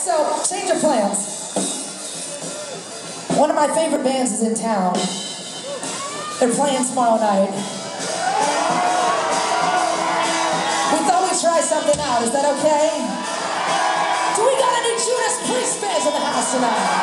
So, change of plans. One of my favorite bands is in town. They're playing tomorrow night. We thought we'd try something out. Is that okay? Do we got any Judas Priest fans in the house tonight?